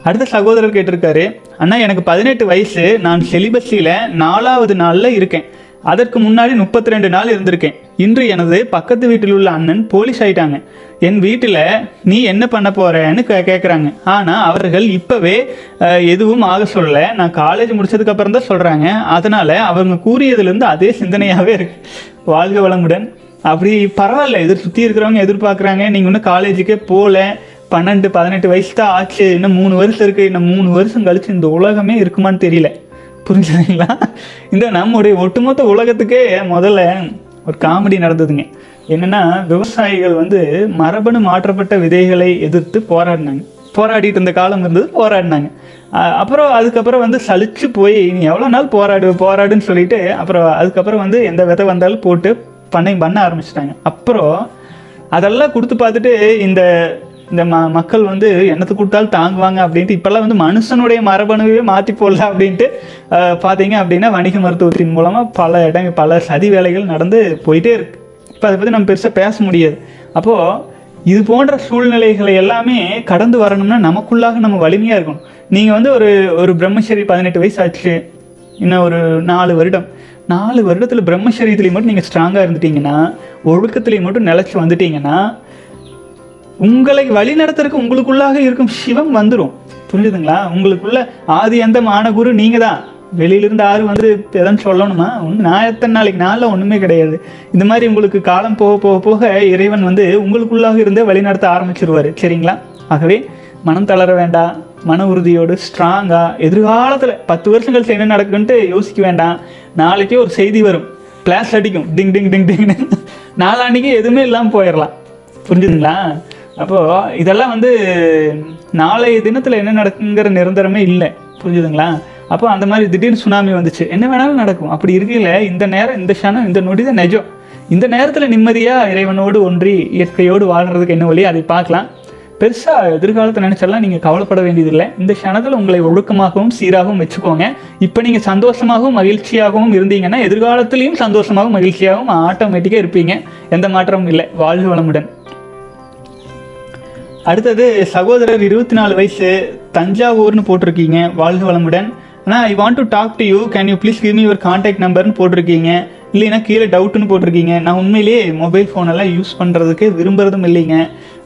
அடுத்த சகோதரர் கேட்டிருக்காரு, அண்ணா எனக்கு 18 வயசு, நான் செலிபஸியில் 4வது நாளில் இருக்கேன். அதற்கு முன்னாடி 32 நாள் இருந்திருக்கேன். இன்று எனது பக்கத்து வீட்டில் உள்ள அண்ணன் போலீஸ் ஆயிட்டாங்க. என் வீட்டில் நீ என்ன பண்ண போறேன்னு கேட்குறாங்க. ஆனால் அவர்கள் இப்போவே எதுவும் ஆக சொல்லலை. நான் காலேஜ் முடிச்சதுக்கப்புறம் தான் சொல்கிறாங்க. அதனால் அவங்க கூறியதுலேருந்து அதே சிந்தனையாகவே இருக்கு. வாழ்க வளமுடன். அப்படி பரவாயில்ல, சுற்றி இருக்கிறவங்க எதிர்பார்க்குறாங்க, நீங்கள் இன்னும் காலேஜுக்கே போகல, 18 வயசு தான் ஆச்சு, இன்னும் 3 வருஷம் இருக்குது, இன்னும் 3 வருஷம் கழிச்சு இந்த உலகமே இருக்குமான்னு தெரியல. புரிஞ்சுதுங்களா? இந்த நம்முடைய ஒட்டுமொத்த உலகத்துக்கே முதல்ல ஒரு காமெடி நடந்ததுங்க. என்னென்னா, விவசாயிகள் வந்து மரபணு மாற்றப்பட்ட விதைகளை எதிர்த்து போராடிட்டு இருந்த காலம் இருந்தது, போராடினாங்க. அப்புறம் அதுக்கப்புறம் வந்து சலிச்சு போய் நீ எவ்வளோ நாள் போராடுன்னு சொல்லிட்டு அப்புறம் அதுக்கப்புறம் வந்து எந்த விதை வந்தாலும் போட்டு பண்ண ஆரம்பிச்சிட்டாங்க. அப்புறம் அதெல்லாம் கொடுத்து பார்த்துட்டு இந்த மக்கள் வந்து என்னத்தை கொடுத்தாலும் தாங்குவாங்க அப்படின்ட்டு இப்போல்லாம் வந்து மனுஷனுடைய மரபணுவே மாற்றி போடலாம் அப்படின்ட்டு பார்த்தீங்க அப்படின்னா வணிக மருத்துவத்தின் மூலமாக பல சதி வேலைகள் நடந்து போயிட்டே இருக்கு. இப்போ அதை பற்றி நம்ம பெருசாக பேச முடியாது. அப்போது இது போன்ற சூழ்நிலைகளை எல்லாமே கடந்து வரணும்னா நமக்குள்ளாக நம்ம வலிமையாக இருக்கணும். நீங்கள் வந்து ஒரு பிரம்மச்சரி 18 வயசு ஆச்சு, இன்னும் ஒரு 4 வருடத்தில் பிரம்மச்சரியத்துலேயும் மட்டும் நீங்கள் ஸ்ட்ராங்காக இருந்துட்டீங்கன்னா, ஒழுக்கத்துலேயும் மட்டும் நிலச்சி வந்துட்டீங்கன்னா, உங்களை வழி நடத்துறதுக்கு உங்களுக்குள்ளாக இருக்கும் சிவம் வந்துடும். புரிஞ்சுதுங்களா? உங்களுக்குள்ள ஆதி அந்த மானகுரு நீங்கள் தான். வெளியிலிருந்து யாரும் வந்து எதாவது சொல்லணுமா? நான் எத்தனை நாளைக்கு நாளில் ஒன்றுமே கிடையாது. இந்த மாதிரி உங்களுக்கு காலம் போக இறைவன் வந்து உங்களுக்குள்ளாக இருந்தே வழி நடத்த ஆரம்பிச்சிருவார். சரிங்களா? ஆகவே மனம் தளர வேண்டாம். மன உறுதியோடு ஸ்ட்ராங்காக எதிர்காலத்தில் 10 வருஷம் கழிச்சு என்ன நடக்குன்ட்டு யோசிக்க வேண்டாம். நாளைக்கே ஒரு செய்தி வரும், கிளாஸ் அடிக்கும், டிங் டிங் டிங் டிங்னு. நாளான்னைக்கு எதுவுமே இல்லாமல் போயிடலாம். புரிஞ்சுதுங்களா? அப்போது இதெல்லாம் வந்து நாளைய தினத்தில் என்ன நடக்குங்கிற நிரந்தரமே இல்லை. புரிஞ்சுதுங்களா? அப்போ அந்த மாதிரி திடீர்னு சுனாமி வந்துச்சு, என்ன வேணாலும் நடக்கும். அப்படி இருக்கையில் இந்த நேரம், இந்த க்ஷணம், இந்த நொடி தான் நிஜம். இந்த நேரத்தில் நிம்மதியாக இறைவனோடு ஒன்றி இயற்கையோடு வாழ்கிறதுக்கு என்ன வழி, அதை பார்க்கலாம். பெருசாக எதிர்காலத்தை நினச்செல்லாம் நீங்கள் கவலைப்பட வேண்டியதில்லை. இந்த க்ஷணத்தில் உங்களை ஒழுக்கமாகவும் சீராகவும் வச்சுக்கோங்க. இப்போ நீங்கள் சந்தோஷமாகவும் மகிழ்ச்சியாகவும் இருந்தீங்கன்னா எதிர்காலத்துலேயும் சந்தோஷமாகவும் மகிழ்ச்சியாகவும் ஆட்டோமேட்டிக்காக இருப்பீங்க. எந்த மாற்றமும் இல்லை. வாழ்க வளமுடன். அடுத்தது சகோதரர் 24 வயசு, தஞ்சாவூர்னு போட்டிருக்கீங்க. வாழ்க வளமுடன். ஆனால் I want to talk to you, can you please give me your contact நம்பர்னு போட்டிருக்கீங்க. இல்லைன்னா கீழே டவுட்டுன்னு போட்டிருக்கீங்க. நான் உண்மையிலேயே மொபைல் ஃபோனெல்லாம் யூஸ் பண்ணுறதுக்கு விரும்புகிறதும் இல்லைங்க.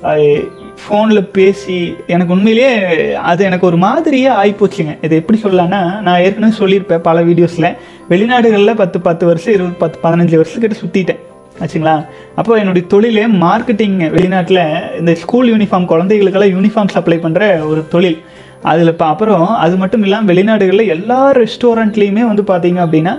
ஃபோனில் பேசி எனக்கு உண்மையிலேயே அது எனக்கு ஒரு மாதிரியாக ஆகிப்போச்சுங்க. இதை எப்படி சொல்லலான்னா, நான் ஏற்கனவே சொல்லியிருப்பேன் பல வீடியோஸில், வெளிநாடுகளில் 10 வருஷம் 15 வருஷத்துக்கிட்ட சுற்றிட்டேன் ஆச்சுங்களா. அப்போ என்னுடைய தொழிலே மார்க்கெட்டிங். வெளிநாட்டில் இந்த ஸ்கூல் யூனிஃபார்ம், குழந்தைகளுக்கெல்லாம் யூனிஃபார்ம் சப்ளை பண்ணுற ஒரு தொழில். அதில் அப்புறம் அது மட்டும் இல்லாமல் வெளிநாடுகளில் எல்லா ரெஸ்டாரண்ட்லேயுமே வந்து பார்த்தீங்க அப்படின்னா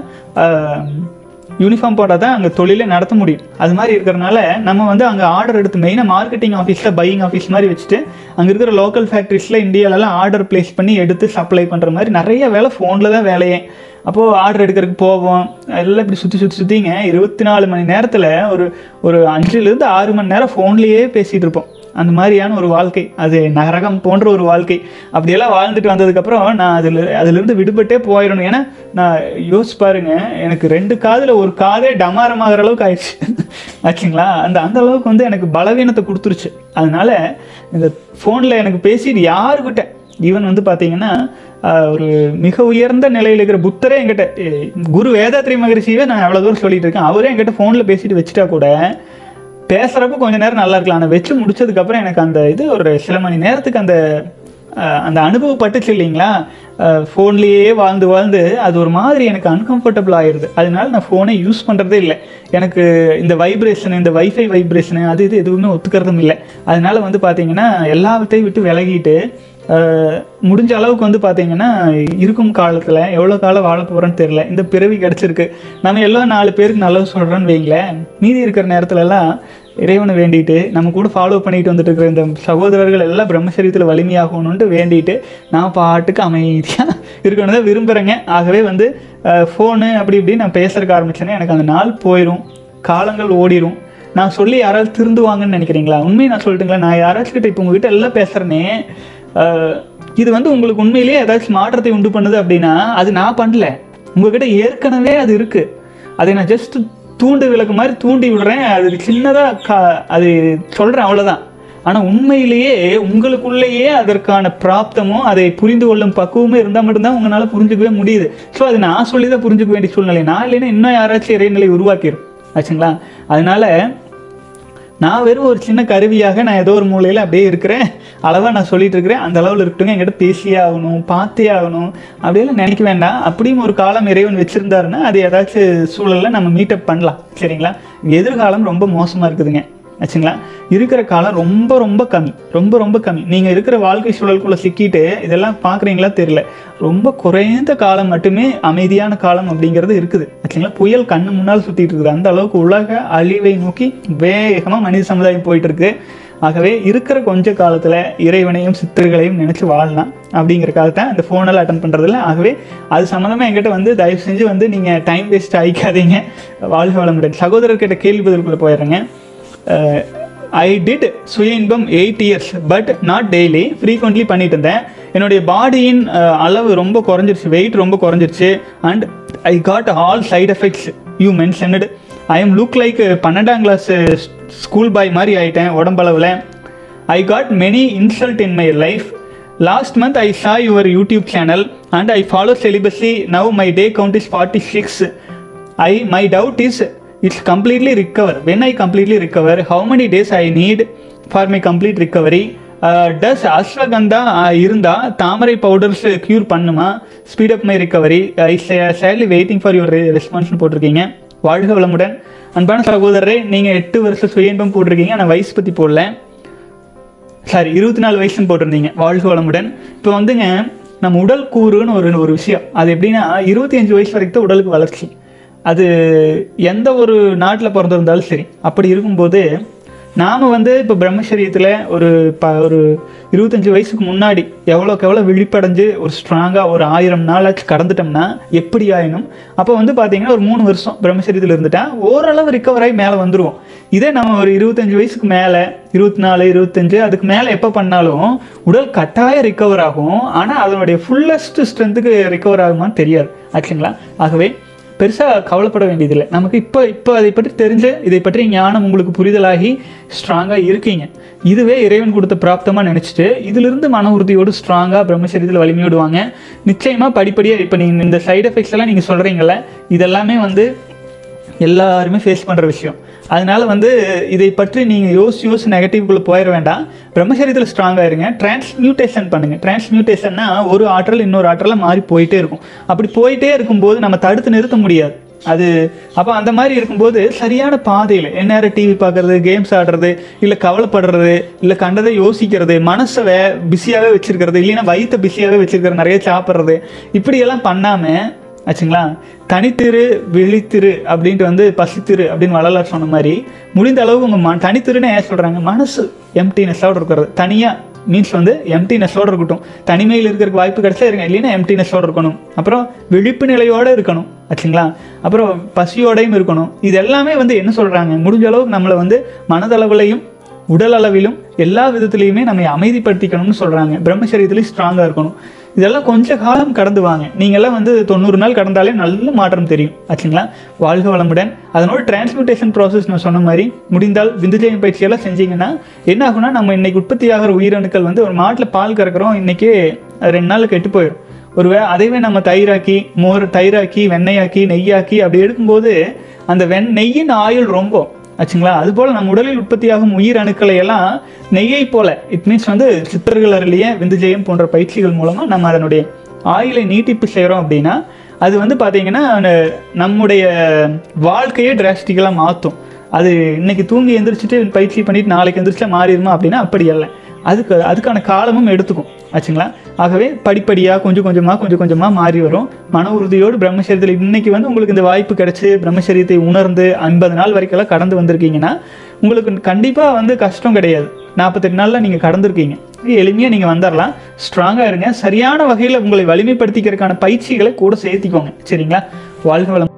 யூனிஃபார்ம் போட்டால் தான் அங்கே தொழிலே நடத்த முடியும். அது மாதிரி இருக்கிறனால நம்ம வந்து அங்கே ஆர்டர் எடுத்து மெயினாக மார்க்கெட்டிங் ஆஃபீஸில் பையிங் ஆஃபீஸ் மாதிரி வச்சுட்டு அங்கே இருக்கிற லோக்கல் ஃபேக்ட்ரிஸில் இந்தியாவிலலாம் ஆர்டர் ப்ளேஸ் பண்ணி எடுத்து சப்ளை பண்ணுற மாதிரி நிறைய வேலை ஃபோனில் தான் வேலையே. அப்போது ஆர்டர் எடுக்கிறதுக்கு போவோம், எல்லாம் இப்படி சுற்றிங்க 24 மணி நேரத்தில் ஒரு 5லேருந்து 6 மணி நேரம் ஃபோன்லேயே பேசிகிட்டு இருப்போம். அந்த மாதிரியான ஒரு வாழ்க்கை, அது நரகம் போன்ற ஒரு வாழ்க்கை. அப்படியெல்லாம் வாழ்ந்துட்டு வந்ததுக்கப்புறம் நான் அதிலிருந்து விடுபட்டே போயிடணும். ஏன்னா நான் யோசிச்சு பாருங்க, எனக்கு 2 காதில் ஒரு காதே டமாரமாகிற அளவுக்கு ஆயிடுச்சு ஆச்சுங்களா. அந்த அளவுக்கு வந்து எனக்கு பலவீனத்தை கொடுத்துருச்சு. அதனால இந்த ஃபோனில் எனக்கு பேசிட்டு யாருக்கிட்ட, ஈவன் வந்து பார்த்தீங்கன்னா ஒரு மிக உயர்ந்த நிலையில் இருக்கிற புத்தரே என்கிட்ட, குரு வேதாத்ரி மகரிஷியே நான் எவ்வளோ தூரம் சொல்லிட்டு இருக்கேன், அவரே என்கிட்ட ஃபோனில் பேசிட்டு வச்சுட்டா கூட பேசுகிறப்ப கொஞ்சம் நேரம் நல்லா இருக்கலாம். ஆனால் வச்சு முடிச்சதுக்கப்புறம் எனக்கு அந்த இது ஒரு சில மணி நேரத்துக்கு அந்த அனுபவப்பட்டுச்சு இல்லைங்களா. ஃபோன்லேயே வாழ்ந்து அது ஒரு மாதிரி எனக்கு அன்கம்ஃபர்டபுள் ஆயிடுது. அதனால நான் ஃபோனை யூஸ் பண்ணுறதே இல்லை. எனக்கு இந்த வைப்ரேஷனு, இந்த வைஃபை வைப்ரேஷனு அது இது எதுவுமே ஒத்துக்கிறதும் இல்லை. அதனால வந்து பார்த்தீங்கன்னா எல்லாத்தையும் விட்டு விலகிட்டு முடிஞ்ச அளவுக்கு வந்து பார்த்தீங்கன்னா இருக்கும் காலத்தில் எவ்வளோ காலம் வாழ போகிறோன்னு தெரியல. இந்த பிறவி கிடச்சிருக்கு, நம்ம எல்லாம் 4 பேருக்கு நல்லது சொல்கிறோன்னு வைங்களேன். மீதி இருக்கிற நேரத்துலலாம் இறைவனை வேண்டிட்டு நம்ம கூட ஃபாலோ பண்ணிட்டு வந்துட்டு இருக்கிற இந்த சகோதரர்கள் எல்லாம் பிரம்மச்சரியத்தில் வலிமையாகணுன்ட்டு வேண்டிட்டு நான் பாட்டுக்கு அமைதியாக இருக்கணும் தான் விரும்புகிறேங்க. ஆகவே வந்து ஃபோனு அப்படி இப்படி நான் பேசுறதுக்கு ஆரம்பிச்சேன்னா எனக்கு அந்த நாள் போயிடும், காலங்கள் ஓடிடும். நான் சொல்லி யாராவது திருந்துவாங்கன்னு நினைக்கிறீங்களா? உண்மையை நான் சொல்லட்டுங்களா, நான் யாராச்சும் கிட்ட இப்போ உங்ககிட்ட எல்லாம் பேசுகிறேனே, இது வந்து உங்களுக்கு உண்மையிலேயே ஏதாச்சும் மாற்றத்தை உண்டு பண்ணுது அப்படின்னா அது நான் பண்ணல, உங்ககிட்ட ஏற்கனவே அது இருக்குது. அதை நான் ஜஸ்ட் தூண்டு விளக்கு மாதிரி தூண்டி விடுறேன். அது சின்னதாக அது சொல்கிறேன், அவ்வளோதான். ஆனால் உண்மையிலேயே உங்களுக்குள்ளேயே அதற்கான பிராப்தமும் அதை புரிந்து கொள்ளும் பக்குவமே இருந்தால் மட்டும்தான் உங்களால் புரிஞ்சுக்கவே முடியுது. ஸோ அது நான் சொல்லி தான் புரிஞ்சுக்க வேண்டிய சூழ்நிலை, நான் இல்லைன்னா இன்னும் யாராச்சும் இறைநிலை உருவாக்கிடும் ஆச்சுங்களா. அதனால நான் வெறும் ஒரு சின்ன கருவியாக நான் ஏதோ ஒரு மூலையில் அப்படியே இருக்கிறேன், அளவாக நான் சொல்லிட்டு இருக்கிறேன், அந்த அளவில் இருக்கட்டும், என்கிட்ட பேசியே ஆகணும், பார்த்தே ஆகணும் அப்படியெல்லாம் நினைக்க வேண்டாம். அப்படியும் ஒரு காலம் இறைவன் வச்சுருந்தாருன்னா அது ஏதாச்சும் சூழலில் நம்ம மீட்டப் பண்ணலாம் சரிங்களா. எதிர்காலம் ரொம்ப மோசமாக இருக்குதுங்க ஆச்சுங்களா. இருக்கிற காலம் ரொம்ப ரொம்ப கம்மி, ரொம்ப ரொம்ப கம்மி. நீங்கள் இருக்கிற வாழ்க்கை சூழலுக்குள்ளே சிக்கிட்டு இதெல்லாம் பார்க்குறீங்களா தெரியல, ரொம்ப குறைந்த காலம் மட்டுமே அமைதியான காலம் அப்படிங்கிறது இருக்குது ஆச்சுங்களா. புயல் கண்ணு முன்னால் சுற்றிட்டு இருக்குது, அந்த அளவுக்கு உலக அழிவை நோக்கி வேகமாக மனித சமுதாயம் போயிட்டு இருக்கு. ஆகவே இருக்கிற கொஞ்ச காலத்தில் இறைவனையும் சித்தர்களையும் நினச்சி வாழலாம் அப்படிங்கிறக்காக தான் இந்த ஃபோனெல்லாம் அட்டன் பண்ணுறதில்ல. ஆகவே அது சம்மந்தமாக என்கிட்ட வந்து தயவு செஞ்சு வந்து நீங்கள் டைம் வேஸ்ட் ஆகிக்காதீங்க. வாழ்க வளமுடன். சகோதரர்கிட்ட கேள்வி பதிலுக்குள்ளே போயிடுறேங்க. ஐ டிட் சுய இன்பம் 8 years but not daily, frequently பண்ணிட்டு இருந்தேன். என்னுடைய பாடியின் அளவு ரொம்ப குறைஞ்சிருச்சு, வெயிட் ரொம்ப குறைஞ்சிருச்சு. And I got all side effects you mentioned. I am look like 12ஆம் கிளாஸ் ஸ்கூல் பாய் மாதிரி ஆகிட்டேன் உடம்பளவில். I got many insult in my life. Last month I saw your YouTube channel and I follow celibacy. Now my day count is 46. My doubt is it's completely recover. When I completely recover, how many days I need for my complete recovery? Does ashwagandha இருந்தால் தாமரை powders cure பண்ணுமா? Speed up my recovery. I sadly waiting for your ரெஸ்பான்ஸ்னு போட்டிருக்கீங்க. வாழ்க வளமுடன். அன்பான சகோதரரே, நீங்கள் 8 வருஷம் சுய இன்பம் போட்டிருக்கீங்க, ஆனால் வயசு பற்றி போடல, சாரி 24 வயசுன்னு போட்டிருந்தீங்க. வாழ்க வளமுடன். இப்போ வந்துங்க நம்ம உடல் கூறுன்னு ஒரு விஷயம், அது எப்படின்னா 25 வயசு வரைக்கும் தான் உடலுக்கு வளர்ச்சி. அது எந்த ஒரு நாட்டில் பிறந்திருந்தாலும் சரி. அப்படி இருக்கும்போது நாம் வந்து இப்போ பிரம்மச்சரியத்தில் ஒரு 25 வயசுக்கு முன்னாடி எவ்வளோக்கு எவ்வளோ விழிப்படைஞ்சு ஒரு ஸ்ட்ராங்காக ஒரு 1000 நாளாச்சு கடந்துட்டோம்னா எப்படி ஆயினும் அப்போ வந்து பார்த்தீங்கன்னா ஒரு 3 வருஷம் பிரம்மச்சரியத்தில் இருந்துட்டால் ஓரளவு ரிக்கவர் ஆகி மேலே வந்துடுவோம். இதே நம்ம ஒரு 25 வயசுக்கு மேலே 24, 25 அதுக்கு மேலே எப்போ பண்ணாலும் உடல் கட்டாயம் ரிக்கவர் ஆகும். ஆனால் அதனுடைய ஃபுல்லஸ்ட் ஸ்ட்ரென்த்துக்கு ரிக்கவர் ஆகுமான்னு தெரியாது ஆச்சுங்களா. ஆகவே பெருசாக கவலைப்பட வேண்டியதில்லை. நமக்கு இப்போ அதை பற்றி தெரிஞ்சு இதை பற்றி ஞானம் உங்களுக்கு புரிதலாகி ஸ்ட்ராங்காக இருக்கீங்க. இதுவே இறைவன் கொடுத்த பிராப்தமாக நினச்சிட்டு இதிலிருந்து மன உறுதியோடு ஸ்ட்ராங்காக பிரம்மச்சரியத்தில் வலிமையோடுவாங்க. நிச்சயமாக படிப்படியாக இப்போ நீங்கள் இந்த சைடு எஃபெக்ட்ஸ் எல்லாம் நீங்கள் சொல்கிறீங்கள, இதெல்லாமே வந்து எல்லாருமே ஃபேஸ் பண்ணுற விஷயம். அதனால் வந்து இதை பற்றி நீங்கள் யோசி நெகட்டிவ்குள்ளே போயிட வேண்டாம். பிரம்மச்சரியத்தில் ஸ்ட்ராங்காக இருங்க. டிரான்ஸ்மியூட்டேஷன் பண்ணுங்கள். டிரான்ஸ்மியூட்டேஷன்னா ஒரு ஆற்றல் இன்னொரு ஆற்றலாக மாறி போயிட்டே இருக்கும். அப்படி போயிட்டே இருக்கும்போது நம்ம தடுத்து நிறுத்த முடியாது. அது அப்போ அந்த மாதிரி இருக்கும்போது சரியான பாதையில் எந்நேரம் டிவி பார்க்குறது, கேம்ஸ் ஆடுறது, இல்லை கவலைப்படுறது, இல்லை கண்டதை யோசிக்கிறது, மனசை பிஸியாகவே வச்சுருக்கிறது, இல்லைன்னா வயிற்றை பிஸியாகவே வச்சுருக்கிறது, நிறைய சாப்பிட்றது, இப்படியெல்லாம் பண்ணாமல் ஆச்சுங்களா. தனித்திரு விழித்திரு அப்படின்ட்டு வந்து பசித்திரு அப்படின்னு வள்ளலார் சொன்ன மாதிரி முடிந்த அளவுக்கு உங்கள் தனித்திருன்னு ஏன் சொல்கிறாங்க, மனசு எம்டினஸோடு இருக்கிறது. தனியாக மீன்ஸ் வந்து எம்டினஸோடு இருக்கட்டும். தனிமையில் இருக்கிறதுக்கு வாய்ப்பு கிடைச்சா இருங்க, இல்லைன்னா எம்டினஸோடு இருக்கணும். அப்புறம் விழிப்பு நிலையோடு இருக்கணும் ஆச்சுங்களா. அப்புறம் பசியோடையும் இருக்கணும். இது எல்லாமே வந்து என்ன சொல்கிறாங்க, முடிஞ்ச அளவுக்கு நம்மளை வந்து மனதளவுலையும் உடல் அளவிலும் எல்லா விதத்துலையுமே நம்ம அமைதிப்படுத்திக்கணும்னு சொல்கிறாங்க. பிரம்மச்சரியத்துலேயும் ஸ்ட்ராங்காக இருக்கணும். இதெல்லாம் கொஞ்சம் காலம் கடந்து வாங்க. நீங்கள்லாம் வந்து 90 நாள் கடந்தாலே நல்ல மாற்றம் தெரியும் ஆச்சுங்களா. வாழ்க வளமுடன். அதனோட டிரான்ஸ்மியூட்டேஷன் ப்ராசஸ் நான் சொன்ன மாதிரி முடிந்தால் விந்துஜயம் பயிற்சியெல்லாம் செஞ்சீங்கன்னா என்ன ஆகுனா, நம்ம இன்றைக்கி உற்பத்தி ஆகிற உயிரணுக்கள் வந்து ஒரு மாட்டில் பால் கறக்கிறோம், இன்றைக்கே 2 நாளில் கெட்டு போயிடும். அதைவே நம்ம தயிராக்கி வெண்ணெயாக்கி நெய்யாக்கி அப்படி எடுக்கும்போது அந்த நெய்யின் ஆயுள் ரொம்ப ஆச்சுங்களா. அதுபோல் நம்ம உடலில் உற்பத்தியாகும் உயிர் அணுக்களை எல்லாம் நெய்யை போல இட் மீன்ஸ் வந்து சித்தர்கள் அருளிய விந்துஜயம் போன்ற பயிற்சிகள் மூலமாக நம்ம அதனுடைய ஆயுளை நீட்டிப்பு செய்கிறோம் அப்படின்னா அது வந்து பார்த்தீங்கன்னா நம்முடைய வாழ்க்கையே டிராஸ்டிக்கலாக மாற்றும். அது இன்னைக்கு தூங்கி எந்திரிச்சிட்டு பயிற்சி பண்ணிட்டு நாளைக்கு எந்திரிச்சா மாறிடுமா அப்படின்னா அப்படி இல்லை. அதுக்கான காலமும் எடுத்துக்கும் ஆச்சுங்களா. ஆகவே படிப்படியாக கொஞ்சம் கொஞ்சமாக மாறி வரும். மன உறுதியோடு பிரம்மச்சரியத்தில் இன்னைக்கு வந்து உங்களுக்கு இந்த வாய்ப்பு கிடைச்சி பிரம்மச்சரியத்தை உணர்ந்து 50 நாள் வரைக்கெல்லாம் கடந்து வந்திருக்கீங்கன்னா உங்களுக்கு கண்டிப்பாக வந்து கஷ்டம் கிடையாது. 48 நாளில் நீங்கள் கடந்திருக்கீங்க. எளிமையாக நீங்கள் வந்துடலாம். ஸ்ட்ராங்காக இருங்க. சரியான வகையில் உங்களை வலிமைப்படுத்திக்கிறதுக்கான பயிற்சிகளை கூட சேர்த்திக்கோங்க சரிங்களா. வாழ்க வளம்.